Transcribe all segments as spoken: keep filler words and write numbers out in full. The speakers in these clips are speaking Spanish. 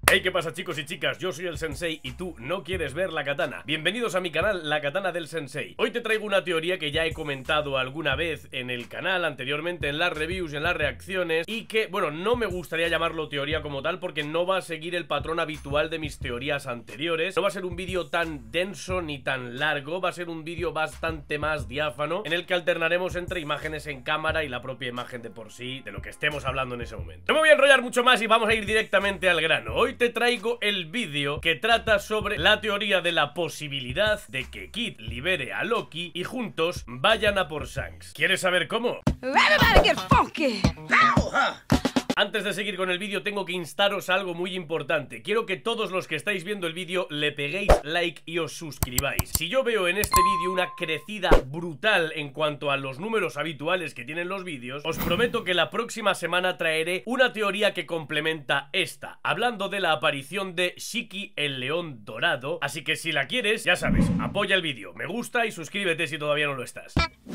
Hey, ¿qué pasa, chicos y chicas? Yo soy el Sensei y tú no quieres ver la katana. Bienvenidos a mi canal, La Katana del Sensei. Hoy te traigo una teoría que ya he comentado alguna vez en el canal, anteriormente en las reviews, en las reacciones, y que, bueno, no me gustaría llamarlo teoría como tal porque no va a seguir el patrón habitual de mis teorías anteriores. No va a ser un vídeo tan denso ni tan largo, va a ser un vídeo bastante más diáfano, en el que alternaremos entre imágenes en cámara y la propia imagen de por sí, de lo que estemos hablando en ese momento. No me voy a enrollar mucho más y vamos a ir directamente al grano. Hoy te traigo el vídeo que trata sobre la teoría de la posibilidad de que Kid libere a Loki y juntos vayan a por Shanks. ¿Quieres saber cómo? Everybody get funky. Antes de seguir con el vídeo tengo que instaros a algo muy importante. Quiero que todos los que estáis viendo el vídeo le peguéis like y os suscribáis. Si yo veo en este vídeo una crecida brutal en cuanto a los números habituales que tienen los vídeos, os prometo que la próxima semana traeré una teoría que complementa esta, hablando de la aparición de Shiki el León Dorado. Así que si la quieres, ya sabes, apoya el vídeo, me gusta y suscríbete si todavía no lo estás.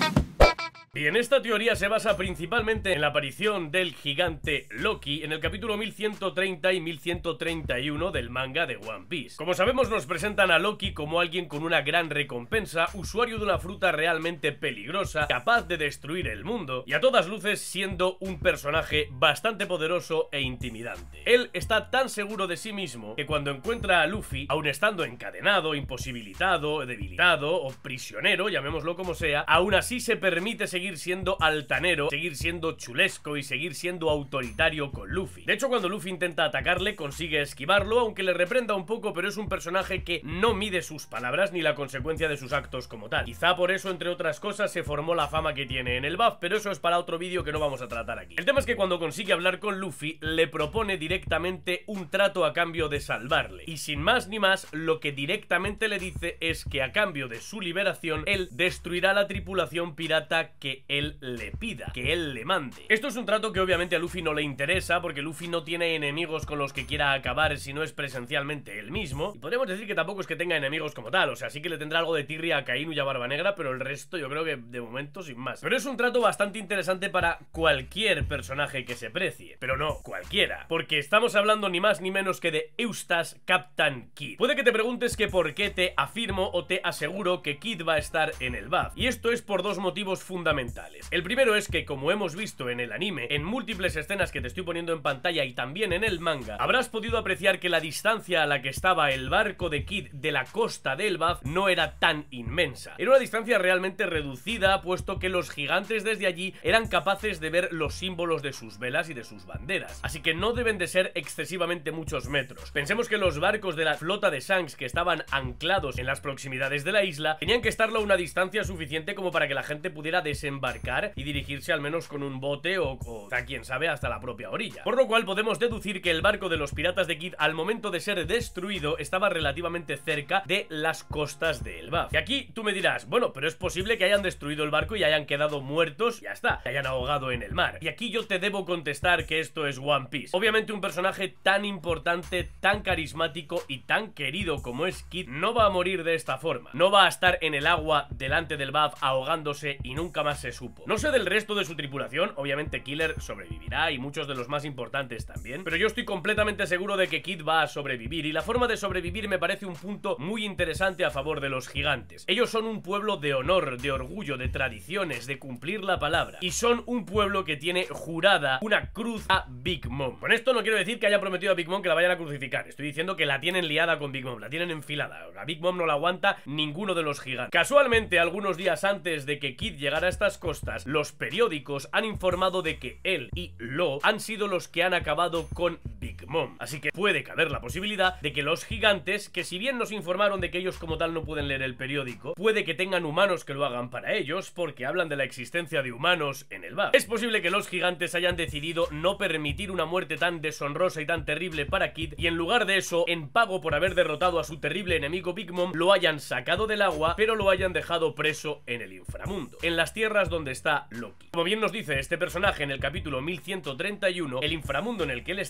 Bien, esta teoría se basa principalmente en la aparición del gigante Loki en el capítulo mil ciento treinta y mil ciento treinta y uno del manga de One Piece. Como sabemos, nos presentan a Loki como alguien con una gran recompensa, usuario de una fruta realmente peligrosa, capaz de destruir el mundo, y a todas luces siendo un personaje bastante poderoso e intimidante. Él está tan seguro de sí mismo que cuando encuentra a Luffy, aun estando encadenado, imposibilitado, debilitado o prisionero, llamémoslo como sea, aún así se permite seguir seguir siendo altanero, seguir siendo chulesco y seguir siendo autoritario con Luffy. De hecho, cuando Luffy intenta atacarle, consigue esquivarlo, aunque le reprenda un poco, pero es un personaje que no mide sus palabras ni la consecuencia de sus actos como tal. Quizá por eso, entre otras cosas, se formó la fama que tiene en el buff, pero eso es para otro vídeo que no vamos a tratar aquí. El tema es que cuando consigue hablar con Luffy, le propone directamente un trato a cambio de salvarle. Y sin más ni más, lo que directamente le dice es que a cambio de su liberación, él destruirá la tripulación pirata que él le pida, que él le mande. Esto es un trato que obviamente a Luffy no le interesa, porque Luffy no tiene enemigos con los que quiera acabar si no es presencialmente él mismo, y podríamos decir que tampoco es que tenga enemigos como tal, o sea, sí que le tendrá algo de tirria a Kainu y a Barba Negra, pero el resto yo creo que de momento sin más. Pero es un trato bastante interesante para cualquier personaje que se precie, pero no cualquiera, porque estamos hablando ni más ni menos que de Eustace Captain Kidd. Puede que te preguntes que por qué te afirmo o te aseguro que Kidd va a estar en el buff, y esto es por dos motivos fundamentales. El primero es que, como hemos visto en el anime, en múltiples escenas que te estoy poniendo en pantalla y también en el manga, habrás podido apreciar que la distancia a la que estaba el barco de Kid de la costa del buff no era tan inmensa. Era una distancia realmente reducida, puesto que los gigantes desde allí eran capaces de ver los símbolos de sus velas y de sus banderas, así que no deben de ser excesivamente muchos metros. Pensemos que los barcos de la flota de Shanks que estaban anclados en las proximidades de la isla tenían que estarlo a una distancia suficiente como para que la gente pudiera desembarcar y dirigirse al menos con un bote o, o a quien sabe hasta la propia orilla. Por lo cual podemos deducir que el barco de los piratas de Kid al momento de ser destruido estaba relativamente cerca de las costas de Elbaf. Y aquí tú me dirás, bueno, pero es posible que hayan destruido el barco y hayan quedado muertos, ya está, que hayan ahogado en el mar. Y aquí yo te debo contestar que esto es One Piece. Obviamente un personaje tan importante, tan carismático y tan querido como es Kid no va a morir de esta forma. No va a estar en el agua delante del buff ahogándose y nunca más se supo. No sé del resto de su tripulación, obviamente Killer sobrevivirá y muchos de los más importantes también, pero yo estoy completamente seguro de que Kid va a sobrevivir, y la forma de sobrevivir me parece un punto muy interesante a favor de los gigantes. Ellos son un pueblo de honor, de orgullo, de tradiciones, de cumplir la palabra, y son un pueblo que tiene jurada una cruz a Big Mom. Con esto no quiero decir que haya prometido a Big Mom que la vayan a crucificar, estoy diciendo que la tienen liada con Big Mom, la tienen enfilada. A Big Mom no la aguanta ninguno de los gigantes. Casualmente, algunos días antes de que Kid llegara a estas costas, los periódicos han informado de que él y Lo han sido los que han acabado con Big Mom, así que puede caber la posibilidad de que los gigantes, que si bien nos informaron de que ellos como tal no pueden leer el periódico, puede que tengan humanos que lo hagan para ellos, porque hablan de la existencia de humanos en el buff. Es posible que los gigantes hayan decidido no permitir una muerte tan deshonrosa y tan terrible para Kid, y en lugar de eso, en pago por haber derrotado a su terrible enemigo Big Mom, lo hayan sacado del agua, pero lo hayan dejado preso en el inframundo, en las tierras donde está Loki. Como bien nos dice este personaje en el capítulo mil ciento treinta y uno, el inframundo en el que él está es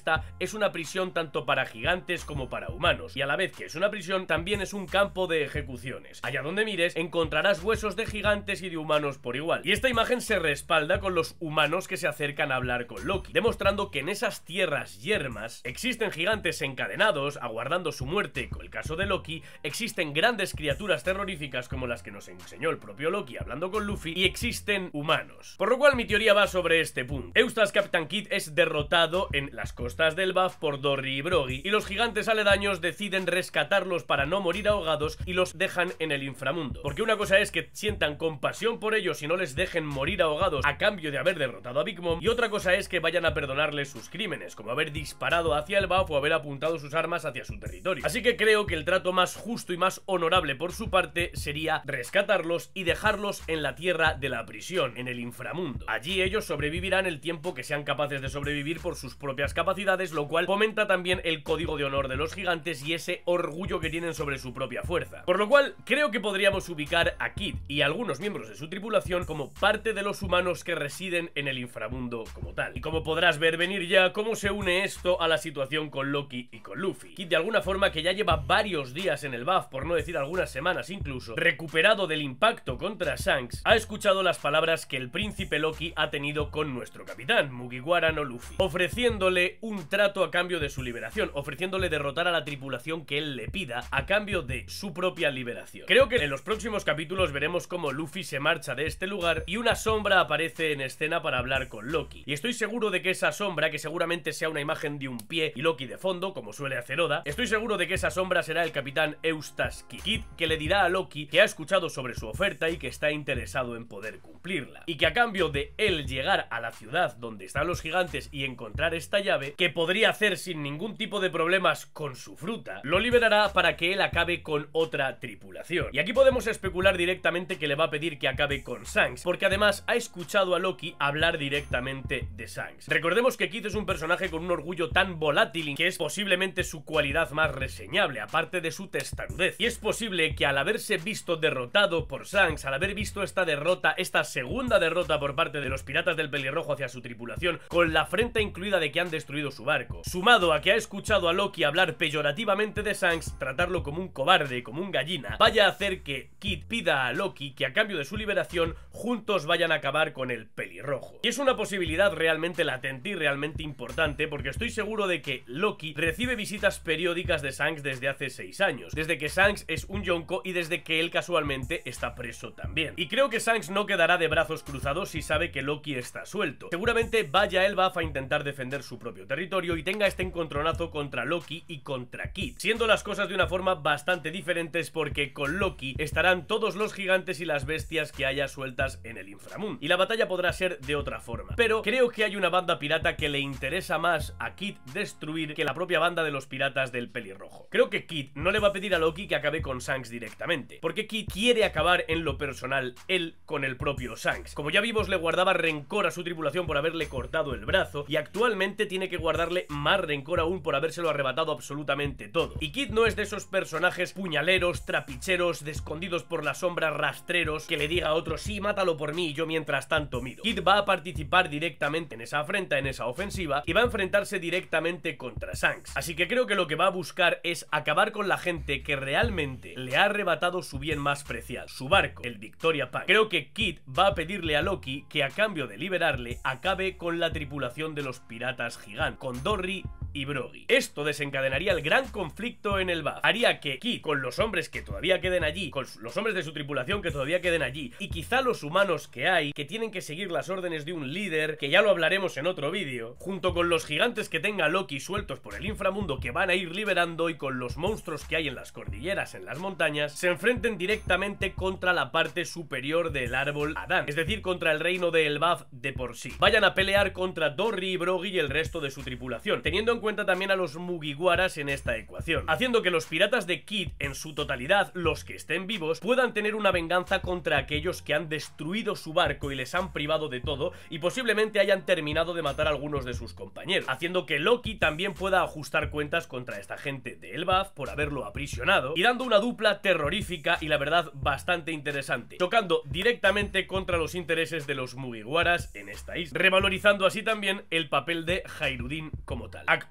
es una prisión tanto para gigantes como para humanos, y a la vez que es una prisión, también es un campo de ejecuciones. Allá donde mires, encontrarás huesos de gigantes y de humanos por igual. Y esta imagen se respalda con los humanos que se acercan a hablar con Loki, demostrando que en esas tierras yermas existen gigantes encadenados, aguardando su muerte, con el caso de Loki, existen grandes criaturas terroríficas como las que nos enseñó el propio Loki hablando con Luffy, y existen humanos. Por lo cual mi teoría va sobre este punto. Eustace Captain Kidd es derrotado en las costas del Buff por Dorry y Brogy, y los gigantes aledaños deciden rescatarlos para no morir ahogados y los dejan en el inframundo. Porque una cosa es que sientan compasión por ellos y no les dejen morir ahogados a cambio de haber derrotado a Big Mom, y otra cosa es que vayan a perdonarles sus crímenes, como haber disparado hacia el Buff o haber apuntado sus armas hacia su territorio. Así que creo que el trato más justo y más honorable por su parte sería rescatarlos y dejarlos en la tierra de la prisión, en el inframundo. Allí ellos sobrevivirán el tiempo que sean capaces de sobrevivir por sus propias capacidades, lo cual fomenta también el código de honor de los gigantes y ese orgullo que tienen sobre su propia fuerza. Por lo cual creo que podríamos ubicar a Kidd y a algunos miembros de su tripulación como parte de los humanos que residen en el inframundo como tal. Y como podrás ver venir ya, cómo se une esto a la situación con Loki y con Luffy. Kidd, de alguna forma, que ya lleva varios días en el Buff, por no decir algunas semanas incluso, recuperado del impacto contra Shanks, ha escuchado las palabras que el príncipe Loki ha tenido con nuestro capitán, Mugiwara no Luffy, ofreciéndole un trato a cambio de su liberación, ofreciéndole derrotar a la tripulación que él le pida a cambio de su propia liberación. Creo que en los próximos capítulos veremos cómo Luffy se marcha de este lugar y una sombra aparece en escena para hablar con Loki. Y estoy seguro de que esa sombra, que seguramente sea una imagen de un pie y Loki de fondo, como suele hacer Oda, estoy seguro de que esa sombra será el capitán Eustace Kidd, Kidd que le dirá a Loki que ha escuchado sobre su oferta y que está interesado en poder cumplirla. Y que a cambio de él llegar a la ciudad donde están los gigantes y encontrar esta llave, que podría hacer sin ningún tipo de problemas con su fruta, lo liberará para que él acabe con otra tripulación. Y aquí podemos especular directamente que le va a pedir que acabe con Shanks, porque además ha escuchado a Loki hablar directamente de Shanks. Recordemos que Kidd es un personaje con un orgullo tan volátil que es posiblemente su cualidad más reseñable, aparte de su testarudez. Y es posible que al haberse visto derrotado por Shanks, al haber visto esta derrota, esta segunda derrota por parte de los piratas del pelirrojo hacia su tripulación, con la afrenta incluida de que han destruido su barco, sumado a que ha escuchado a Loki hablar peyorativamente de Shanks, tratarlo como un cobarde, como un gallina, vaya a hacer que Kidd pida a Loki que a cambio de su liberación juntos vayan a acabar con el pelirrojo. Y es una posibilidad realmente latente y realmente importante, porque estoy seguro de que Loki recibe visitas periódicas de Shanks desde hace seis años, desde que Shanks es un yonko y desde que él casualmente está preso también. Y creo que Shanks no quedará de brazos cruzados si sabe que Loki está suelto. Seguramente vaya el Buff a intentar defender su propio territorio y tenga este encontronazo contra Loki y contra Kidd, siendo las cosas de una forma bastante diferentes, porque con Loki estarán todos los gigantes y las bestias que haya sueltas en el inframundo, y la batalla podrá ser de otra forma. Pero creo que hay una banda pirata que le interesa más a Kidd destruir que la propia banda de los piratas del pelirrojo. Creo que Kidd no le va a pedir a Loki que acabe con Shanks directamente, porque Kidd quiere acabar en lo personal él con el propio Shanks. Como ya vimos, le guardaba rencor a su tripulación por haberle cortado el brazo, y actualmente tiene que guardarle más rencor aún por habérselo arrebatado absolutamente todo. Y Kidd no es de esos personajes puñaleros, trapicheros, de escondidos por las sombras, rastreros, que le diga a otro sí, mátalo por mí y yo mientras tanto miro. Kidd va a participar directamente en esa afrenta, en esa ofensiva, y va a enfrentarse directamente contra Shanks. Así que creo que lo que va a buscar es acabar con la gente que realmente le ha arrebatado su bien más preciado, su barco, el Victoria Pack. Creo que Kidd va a pedirle a Loki que a cambio de liberarle acabe con la tripulación de los piratas gigantes, con Dorry y Brogy. Esto desencadenaría el gran conflicto en el Buff. Haría que Kidd, con los hombres que todavía queden allí, con los hombres de su tripulación que todavía queden allí, y quizá los humanos que hay, que tienen que seguir las órdenes de un líder, que ya lo hablaremos en otro vídeo, junto con los gigantes que tenga Loki sueltos por el inframundo que van a ir liberando, y con los monstruos que hay en las cordilleras, en las montañas, se enfrenten directamente contra la parte superior del árbol Adán, es decir, contra el reino del Buff de por sí. Vayan a pelear contra Dorry y Brogy y el resto de su tripulación, teniendo en cuenta también a los Mugiwaras en esta ecuación, haciendo que los piratas de Kidd en su totalidad, los que estén vivos, puedan tener una venganza contra aquellos que han destruido su barco y les han privado de todo, y posiblemente hayan terminado de matar a algunos de sus compañeros, haciendo que Loki también pueda ajustar cuentas contra esta gente de el Buff por haberlo aprisionado, y dando una dupla terrorífica y la verdad bastante interesante, tocando directamente contra los intereses de los Mugiwaras en esta isla, revalorizando así también el papel de Jairuddin como tal. Actualmente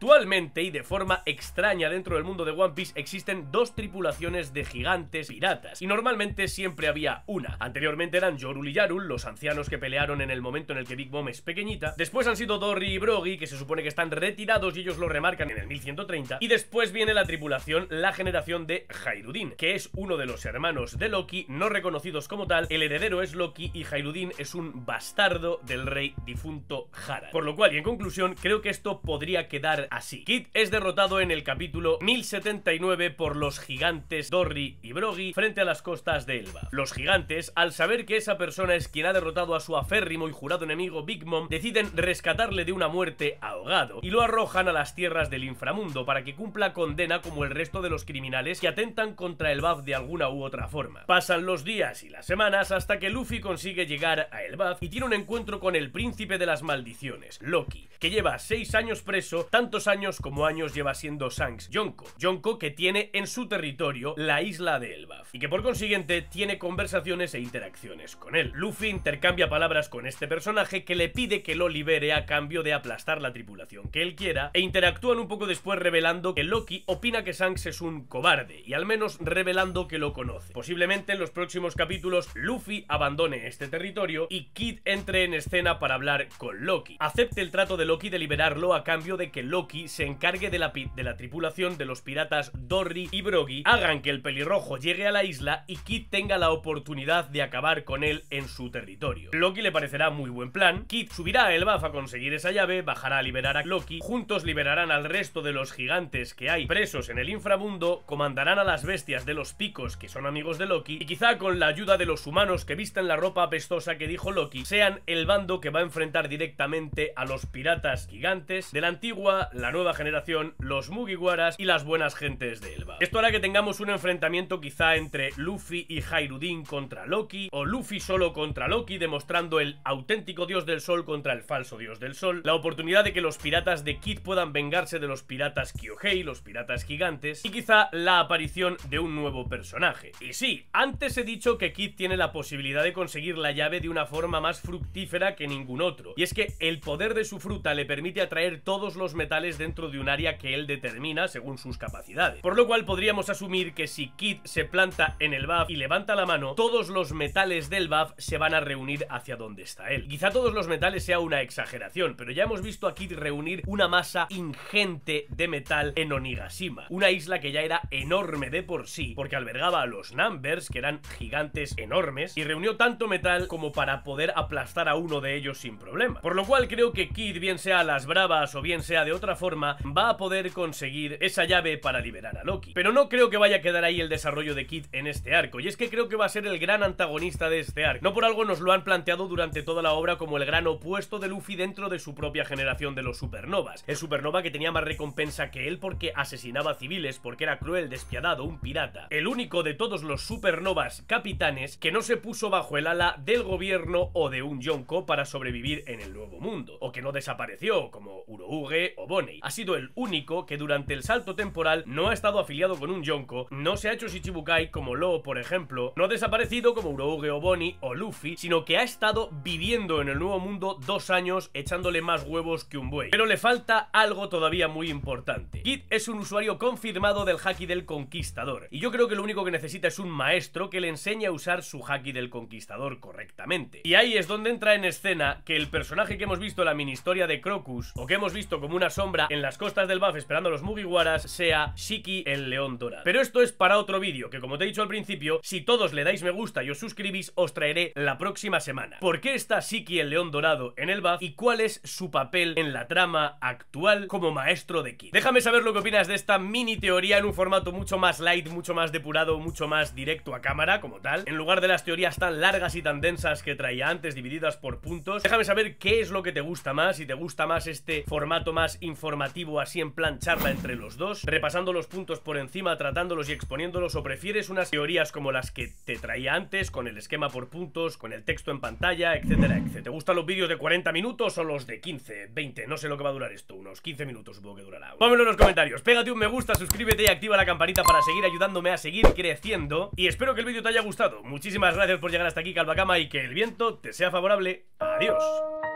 Actualmente, y de forma extraña dentro del mundo de One Piece, existen dos tripulaciones de gigantes piratas, y normalmente siempre había una. Anteriormente eran Yorul y Yarul, los ancianos que pelearon en el momento en el que Big Mom es pequeñita. Después han sido Dorry y Brogy, que se supone que están retirados y ellos lo remarcan en el mil ciento treinta. Y después viene la tripulación, la generación de Jairudin, que es uno de los hermanos de Loki, no reconocidos como tal. El heredero es Loki y Jairudin es un bastardo del rey difunto Harald. Por lo cual, y en conclusión, creo que esto podría quedar así. Kid es derrotado en el capítulo mil setenta y nueve por los gigantes Dorry y Brogy frente a las costas de Elbaf. Los gigantes, al saber que esa persona es quien ha derrotado a su aférrimo y jurado enemigo Big Mom, deciden rescatarle de una muerte ahogado y lo arrojan a las tierras del inframundo para que cumpla condena como el resto de los criminales que atentan contra Elbaf de alguna u otra forma. Pasan los días y las semanas hasta que Luffy consigue llegar a Elbaf y tiene un encuentro con el príncipe de las maldiciones, Loki, que lleva seis años preso, tantos años como años lleva siendo Shanks Yonko. Yonko que tiene en su territorio la isla de Elbaf y que por consiguiente tiene conversaciones e interacciones con él. Luffy intercambia palabras con este personaje que le pide que lo libere a cambio de aplastar la tripulación que él quiera, e interactúan un poco después revelando que Loki opina que Shanks es un cobarde, y al menos revelando que lo conoce. Posiblemente en los próximos capítulos Luffy abandone este territorio y Kid entre en escena para hablar con Loki. Acepte el trato de Loki de liberarlo a cambio de que Loki se encargue de la, de la tripulación de los piratas Dorry y Brogy, hagan que el pelirrojo llegue a la isla y Kid tenga la oportunidad de acabar con él en su territorio. Loki le parecerá muy buen plan. Kid subirá a Elbaf a conseguir esa llave, bajará a liberar a Loki, juntos liberarán al resto de los gigantes que hay presos en el inframundo, comandarán a las bestias de los picos que son amigos de Loki, y quizá con la ayuda de los humanos que visten la ropa apestosa que dijo Loki, sean el bando que va a enfrentar directamente a los piratas gigantes de la antigua, la nueva generación, los Mugiwaras y las buenas gentes de Elbaf. Esto hará que tengamos un enfrentamiento quizá entre Luffy y Jairudin contra Loki, o Luffy solo contra Loki, demostrando el auténtico dios del sol contra el falso dios del sol, la oportunidad de que los piratas de Kid puedan vengarse de los piratas Kyohei, los piratas gigantes, y quizá la aparición de un nuevo personaje. Y sí, antes he dicho que Kid tiene la posibilidad de conseguir la llave de una forma más fructífera que ningún otro, y es que el poder de su fruta le permite atraer todos los metales dentro de un área que él determina según sus capacidades, por lo cual podríamos asumir que si Kid se planta en Elbaf y levanta la mano, todos los metales del Elbaf se van a reunir hacia donde está él. Quizá todos los metales sea una exageración, pero ya hemos visto a Kid reunir una masa ingente de metal en Onigashima, una isla que ya era enorme de por sí, porque albergaba a los Numbers, que eran gigantes enormes, y reunió tanto metal como para poder aplastar a uno de ellos sin problema. Por lo cual creo que Kid, bien sea a las bravas o bien sea de otra forma, va a poder conseguir esa llave para liberar a Loki. Pero no creo que vaya a quedar ahí el desarrollo de Kid en este arco, y es que creo que va a ser el gran antagonista de este arco. No por algo nos lo han planteado durante toda la obra como el gran opuesto de Luffy dentro de su propia generación de los supernovas. El supernova que tenía más recompensa que él porque asesinaba civiles, porque era cruel, despiadado, un pirata. El único de todos los supernovas capitanes que no se puso bajo el ala del gobierno o de un Yonko para sobrevivir en el nuevo mundo, o que no desapareció como Urouge o Bonney. Ha sido el único que durante el salto temporal no ha estado afiliado con un Yonko, no se ha hecho Shichibukai como Law, por ejemplo, no ha desaparecido como Urouge o Bonney o Luffy, sino que ha estado viviendo en el nuevo mundo dos años echándole más huevos que un buey. Pero le falta algo todavía muy importante. Kid es un usuario confirmado del Haki del Conquistador, y yo creo que lo único que necesita es un maestro que le enseñe a usar su Haki del Conquistador correctamente. Y ahí es donde entra en escena que el personaje que hemos visto en la mini historia de Crocus, o que hemos visto como una sombra en las costas del Elbaf esperando a los Mugiwaras, sea Shiki el León Dorado. Pero esto es para otro vídeo, que como te he dicho al principio, si todos le dais me gusta y os suscribís, os traeré la próxima semana. ¿Por qué está Shiki el León Dorado en Elbaf y cuál es su papel en la trama actual como maestro de Kid? Déjame saber lo que opinas de esta mini teoría en un formato mucho más light, mucho más depurado, mucho más directo a cámara como tal, en lugar de las teorías tan largas y tan densas que traía antes, divididas por puntos. Déjame saber qué es lo que te gusta más, si te gusta más este formato más informativo, así en plan charla entre los dos, repasando los puntos por encima, tratándolos y exponiéndolos, o prefieres unas teorías como las que te traía antes, con el esquema por puntos, con el texto en pantalla, etcétera, etcétera. ¿Te gustan los vídeos de cuarenta minutos o los de quince, veinte? No sé lo que va a durar esto, unos quince minutos supongo que durará. Pónmelo en los comentarios, pégate un me gusta, suscríbete y activa la campanita para seguir ayudándome a seguir creciendo, y espero que el vídeo te haya gustado. Muchísimas gracias por llegar hasta aquí, Calvacama, y que el viento te sea favorable. Adiós.